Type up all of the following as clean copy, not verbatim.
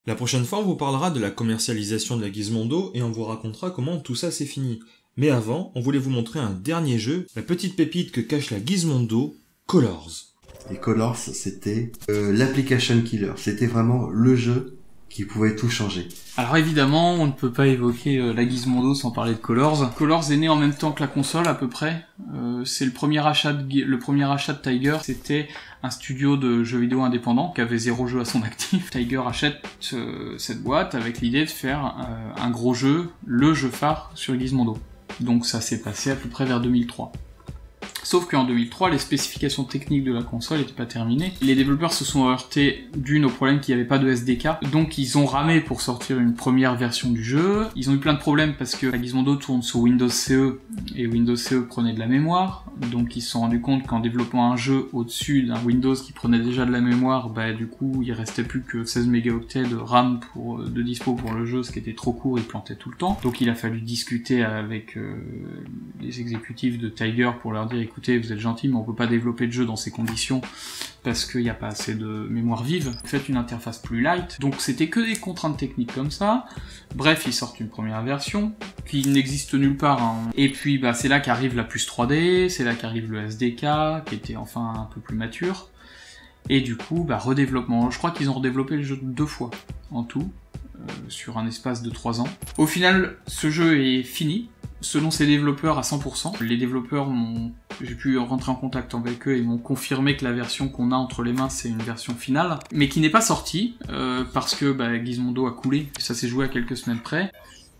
La prochaine fois, on vous parlera de la commercialisation de la Gizmondo et on vous racontera comment tout ça s'est fini. Mais avant, on voulait vous montrer un dernier jeu, la petite pépite que cache la Gizmondo, Colors. Et Colors, c'était l'application killer. C'était vraiment le jeu qui pouvait tout changer. Alors évidemment, on ne peut pas évoquer la Gizmondo sans parler de Colors. Colors est né en même temps que la console à peu près. C'est le premier achat de Tiger. C'était un studio de jeux vidéo indépendant qui avait 0 jeu à son actif. Tiger achète cette boîte avec l'idée de faire un gros jeu, le jeu phare sur Gizmondo. Donc ça s'est passé à peu près vers 2003. Sauf qu'en 2003, les spécifications techniques de la console n'étaient pas terminées. Les développeurs se sont heurtés au problème qu'il n'y avait pas de SDK. Donc ils ont ramé pour sortir une première version du jeu. Ils ont eu plein de problèmes parce que la Gizmondo tourne sur Windows CE et Windows CE prenait de la mémoire. Donc ils se sont rendus compte qu'en développant un jeu au-dessus d'un Windows qui prenait déjà de la mémoire, du coup il restait plus que 16 mégaoctets de RAM de dispo pour le jeu, ce qui était trop court, il plantait tout le temps. Donc il a fallu discuter avec les exécutifs de Tiger pour leur dire écoutez, vous êtes gentils, mais on peut pas développer de jeu dans ces conditions parce qu'il n'y a pas assez de mémoire vive. Faites une interface plus light. Donc c'était que des contraintes techniques comme ça. Bref, ils sortent une première version qui n'existe nulle part. Et puis c'est là qu'arrive la puce 3D, c'est là qu'arrive le SDK qui était enfin un peu plus mature. Et du coup, redéveloppement. Je crois qu'ils ont redéveloppé le jeu 2 fois en tout sur un espace de 3 ans. Au final, ce jeu est fini. Selon ses développeurs à 100%, les développeurs j'ai pu rentrer en contact avec eux et m'ont confirmé que la version qu'on a entre les mains c'est une version finale, mais qui n'est pas sortie parce que Gizmondo a coulé, ça s'est joué à quelques semaines près.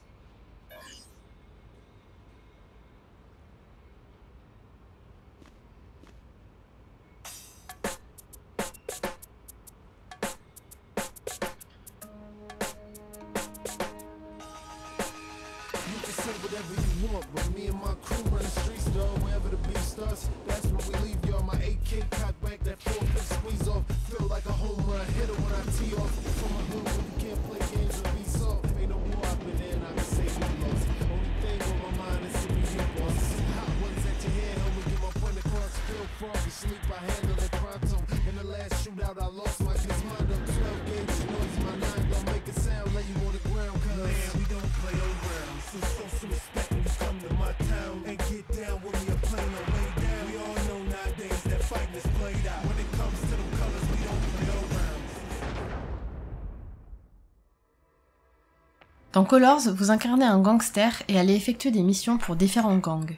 Dans Colors, vous incarnez un gangster et allez effectuer des missions pour différents gangs.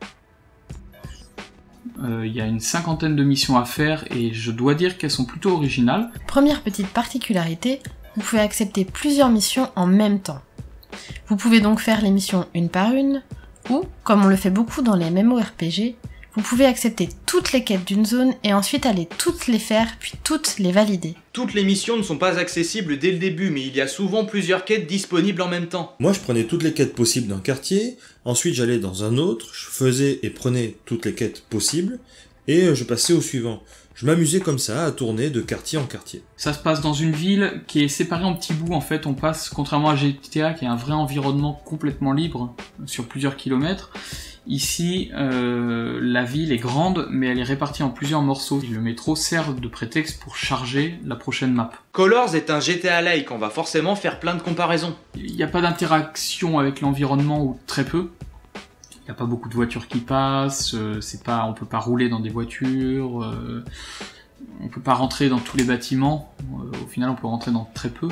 Il y a une 50aine de missions à faire et je dois dire qu'elles sont plutôt originales. Première petite particularité, vous pouvez accepter plusieurs missions en même temps. Vous pouvez donc faire les missions une par une, ou, comme on le fait beaucoup dans les MMORPG, vous pouvez accepter toutes les quêtes d'une zone et ensuite aller toutes les faire puis toutes les valider. Toutes les missions ne sont pas accessibles dès le début, mais il y a souvent plusieurs quêtes disponibles en même temps. Moi, je prenais toutes les quêtes possibles d'un quartier, ensuite j'allais dans un autre, je faisais et prenais toutes les quêtes possibles, et je passais au suivant. Je m'amusais comme ça à tourner de quartier en quartier. Ça se passe dans une ville qui est séparée en petits bouts en fait, on passe, contrairement à GTA qui est un vrai environnement complètement libre sur plusieurs kilomètres, ici la ville est grande mais elle est répartie en plusieurs morceaux. Le métro sert de prétexte pour charger la prochaine map. Colors est un GTA-like, on va forcément faire plein de comparaisons. Il n'y a pas d'interaction avec l'environnement ou très peu. Il n'y a pas beaucoup de voitures qui passent, on peut pas rouler dans des voitures, on peut pas rentrer dans tous les bâtiments, au final on peut rentrer dans très peu,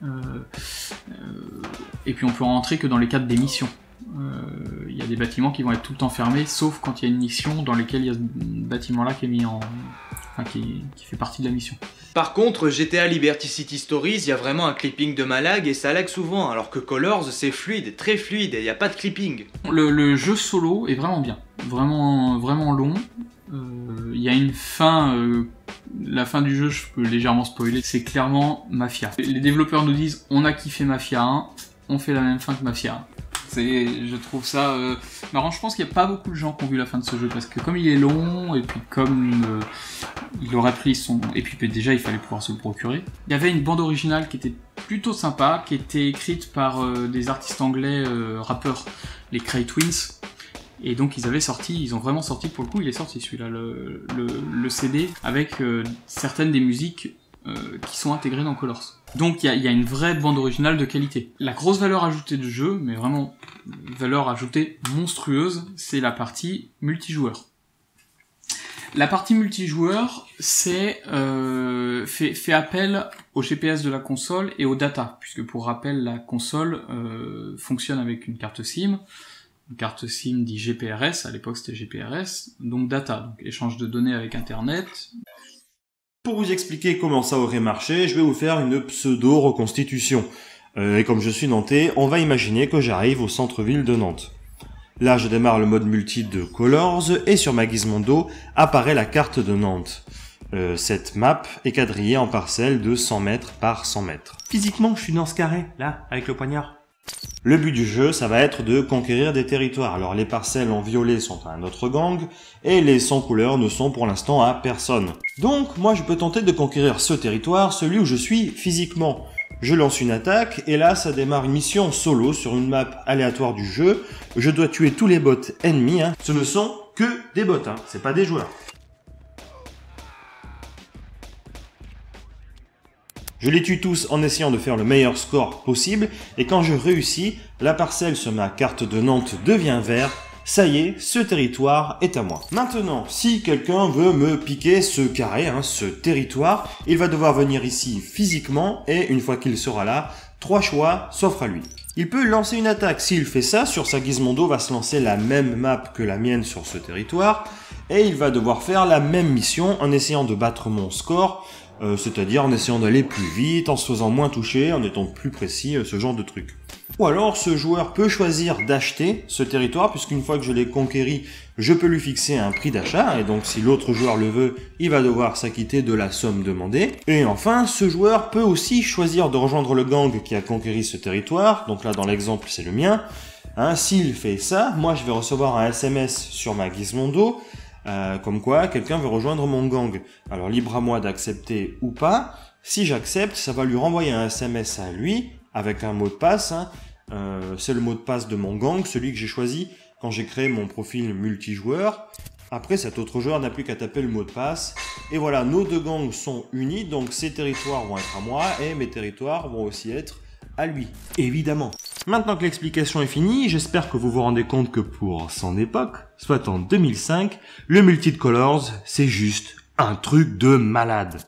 et puis on peut rentrer que dans les cadres des missions. Il y a des bâtiments qui vont être tout le temps fermés, sauf quand il y a une mission dans laquelle il y a ce bâtiment-là qui est mis qui fait partie de la mission. Par contre, GTA Liberty City Stories, il y a vraiment un clipping de malade et ça lag souvent, alors que Colors c'est fluide, très fluide, et il n'y a pas de clipping. Le jeu solo est vraiment bien, vraiment long. Il y a une fin, la fin du jeu je peux légèrement spoiler, c'est clairement Mafia. Les développeurs nous disent on a kiffé Mafia 1, on fait la même fin que Mafia 1. Je trouve ça marrant. Je pense qu'il n'y a pas beaucoup de gens qui ont vu la fin de ce jeu parce que comme il est long et puis comme il aurait pris son... Et puis déjà il fallait pouvoir se le procurer. Il y avait une bande originale qui était plutôt sympa, qui était écrite par des artistes anglais rappeurs, les Cray Twins. Et donc ils ont vraiment sorti, pour le coup il est sorti celui-là, le CD avec certaines des musiques qui sont intégrés dans Colors. Donc il y a une vraie bande originale de qualité. La grosse valeur ajoutée du jeu, mais vraiment valeur ajoutée monstrueuse, c'est la partie multijoueur. La partie multijoueur, c'est fait appel au GPS de la console et aux data, puisque pour rappel, la console fonctionne avec une carte SIM. Une carte SIM dit GPRS, à l'époque c'était GPRS, donc data, donc échange de données avec Internet. Pour vous expliquer comment ça aurait marché, je vais vous faire une pseudo-reconstitution. Et comme je suis nantais, on va imaginer que j'arrive au centre-ville de Nantes. Là, je démarre le mode multi de Colors, et sur ma Gizmodo apparaît la carte de Nantes. Cette map est quadrillée en parcelles de 100 mètres par 100 mètres. Physiquement, je suis dans ce carré, là, avec le poignard. Le but du jeu, ça va être de conquérir des territoires. Alors les parcelles en violet sont à un autre gang, et les sans couleurs ne sont pour l'instant à personne. Donc moi je peux tenter de conquérir ce territoire, celui où je suis physiquement. Je lance une attaque, et là ça démarre une mission solo sur une map aléatoire du jeu. Je dois tuer tous les bots ennemis, hein. Ce ne sont que des bots, hein. C'est pas des joueurs. Je les tue tous en essayant de faire le meilleur score possible, et quand je réussis, la parcelle sur ma carte de Nantes devient vert. Ça y est, ce territoire est à moi. Maintenant, si quelqu'un veut me piquer ce carré, hein, ce territoire, il va devoir venir ici physiquement, et une fois qu'il sera là, 3 choix s'offrent à lui. Il peut lancer une attaque. S'il fait ça, sur sa Gizmodo va se lancer la même map que la mienne sur ce territoire, et il va devoir faire la même mission en essayant de battre mon score, c'est-à-dire en essayant d'aller plus vite, en se faisant moins toucher, en étant plus précis, ce genre de truc. Ou alors, ce joueur peut choisir d'acheter ce territoire, puisqu'une fois que je l'ai conquéri, je peux lui fixer un prix d'achat, et donc si l'autre joueur le veut, il va devoir s'acquitter de la somme demandée. Et enfin, ce joueur peut aussi choisir de rejoindre le gang qui a conquéri ce territoire, donc là dans l'exemple c'est le mien. Hein, s'il fait ça, moi je vais recevoir un SMS sur ma Gizmodo, comme quoi quelqu'un veut rejoindre mon gang. Alors libre à moi d'accepter ou pas. Si j'accepte, ça va lui renvoyer un SMS à lui avec un mot de passe. Hein. C'est le mot de passe de mon gang, celui que j'ai choisi quand j'ai créé mon profil multijoueur. Après, cet autre joueur n'a plus qu'à taper le mot de passe. Et voilà, nos deux gangs sont unis, donc ses territoires vont être à moi et mes territoires vont aussi être à lui, évidemment. Maintenant que l'explication est finie, j'espère que vous vous rendez compte que pour son époque, soit en 2005, le multi de Colors, c'est juste un truc de malade.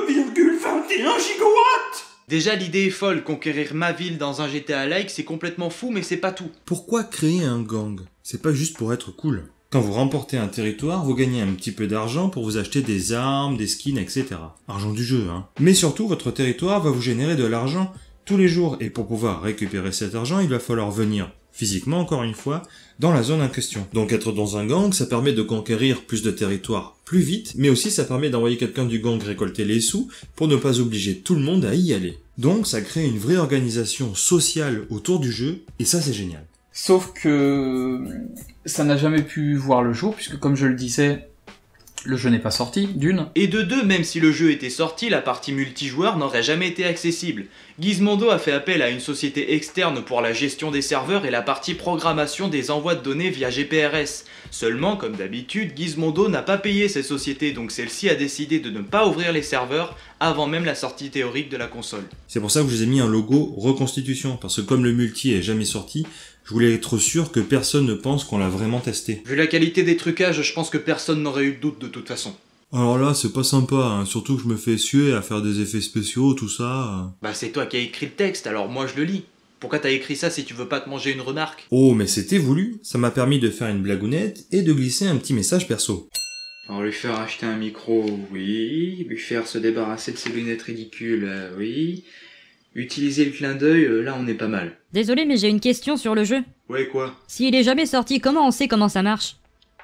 2,21 gigawatts! Déjà l'idée est folle, conquérir ma ville dans un GTA-like c'est complètement fou mais c'est pas tout. Pourquoi créer un gang? C'est pas juste pour être cool. Quand vous remportez un territoire, vous gagnez un petit peu d'argent pour vous acheter des armes, des skins, etc. Argent du jeu, hein. Mais surtout, votre territoire va vous générer de l'argent tous les jours, et pour pouvoir récupérer cet argent, il va falloir venir, physiquement encore une fois, dans la zone en question. Donc être dans un gang, ça permet de conquérir plus de territoire plus vite, mais aussi ça permet d'envoyer quelqu'un du gang récolter les sous, pour ne pas obliger tout le monde à y aller. Donc ça crée une vraie organisation sociale autour du jeu, et ça c'est génial. Sauf que ça n'a jamais pu voir le jour, puisque comme je le disais, le jeu n'est pas sorti, d'une. Et de deux, même si le jeu était sorti, la partie multijoueur n'aurait jamais été accessible. Gizmodo a fait appel à une société externe pour la gestion des serveurs et la partie programmation des envois de données via GPRS. Seulement, comme d'habitude, Gizmodo n'a pas payé cette société, donc celle-ci a décidé de ne pas ouvrir les serveurs avant même la sortie théorique de la console. C'est pour ça que je vous ai mis un logo reconstitution, parce que comme le multi est jamais sorti, je voulais être sûr que personne ne pense qu'on l'a vraiment testé. Vu la qualité des trucages, je pense que personne n'aurait eu de doute de toute façon. Alors là, c'est pas sympa, hein. Surtout que je me fais suer à faire des effets spéciaux, tout ça. Bah c'est toi qui as écrit le texte, alors moi je le lis. Pourquoi t'as écrit ça si tu veux pas te manger une remarque? Oh, mais c'était voulu. Ça m'a permis de faire une blagounette et de glisser un petit message perso. Alors lui faire acheter un micro, oui. Lui faire se débarrasser de ses lunettes ridicules, oui. Utiliser le clin d'œil, là on est pas mal. Désolé, mais j'ai une question sur le jeu. Ouais, quoi? S'il est jamais sorti, comment on sait comment ça marche?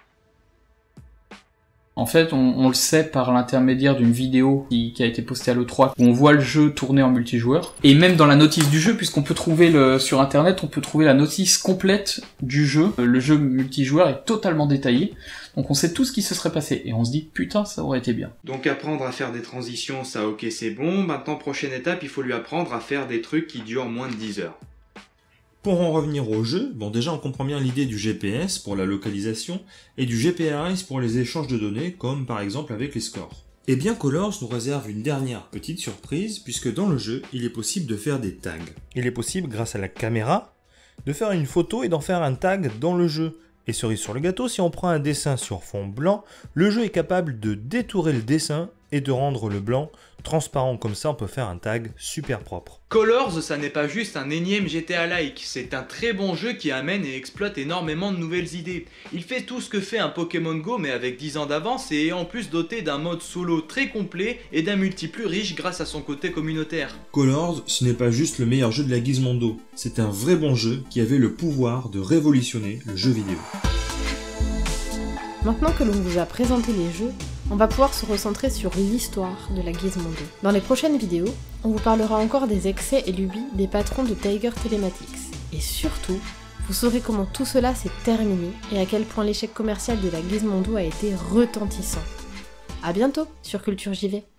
En fait, on le sait par l'intermédiaire d'une vidéo qui a été postée à l'E3, où on voit le jeu tourner en multijoueur. Et même dans la notice du jeu, puisqu'on peut trouver sur internet, on peut trouver la notice complète du jeu. Le jeu multijoueur est totalement détaillé. Donc on sait tout ce qui se serait passé. Et on se dit, putain, ça aurait été bien. Donc apprendre à faire des transitions, ça ok c'est bon. Maintenant, prochaine étape, il faut lui apprendre à faire des trucs qui durent moins de 10 heures. Pour en revenir au jeu, bon déjà on comprend bien l'idée du GPS pour la localisation et du GPRS pour les échanges de données, comme par exemple avec les scores. Eh bien Colors nous réserve une dernière petite surprise, puisque dans le jeu, il est possible de faire des tags. Il est possible, grâce à la caméra, de faire une photo et d'en faire un tag dans le jeu. Et cerise sur le gâteau, si on prend un dessin sur fond blanc, le jeu est capable de détourer le dessin et de rendre le blanc transparent. Comme ça, on peut faire un tag super propre. Colors, ça n'est pas juste un énième GTA-like, c'est un très bon jeu qui amène et exploite énormément de nouvelles idées. Il fait tout ce que fait un Pokémon Go mais avec 10 ans d'avance et est en plus doté d'un mode solo très complet et d'un multi plus riche grâce à son côté communautaire. Colors, ce n'est pas juste le meilleur jeu de la Gizmondo, c'est un vrai bon jeu qui avait le pouvoir de révolutionner le jeu vidéo. Maintenant que l'on vous a présenté les jeux, on va pouvoir se recentrer sur l'histoire de la Gizmondo. Dans les prochaines vidéos, on vous parlera encore des excès et lubies des patrons de Tiger Telematics. Et surtout, vous saurez comment tout cela s'est terminé et à quel point l'échec commercial de la Gizmondo a été retentissant. A bientôt sur Culture JV.